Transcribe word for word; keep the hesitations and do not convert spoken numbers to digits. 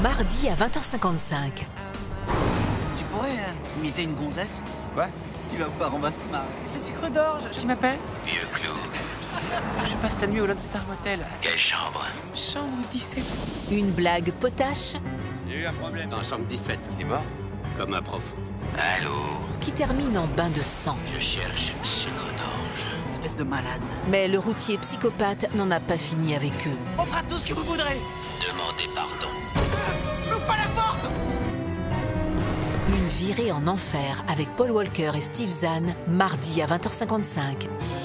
Mardi à vingt heures cinquante-cinq. Tu pourrais euh, imiter une gonzesse? Quoi? Tu vas voir, on va se marrer. C'est Sucre d'Orge, qui m'appelle? Vieux clou. Je passe la nuit au Lone Star Motel. Quelle chambre? Chambre dix-sept. Une blague potache Il y a eu un problème dans la chambre dix-sept. Il est mort? Comme un prof. Allô? qui termine en bain de sang. Je cherche Sucre d'Orge. Espèce de malade. Mais le routier psychopathe n'en a pas fini avec eux. On fera tout ce que vous voudrez. Demandez pardon. N'ouvre pas la porte. Une virée en enfer avec Paul Walker et Steve Zahn, mardi à vingt heures cinquante-cinq.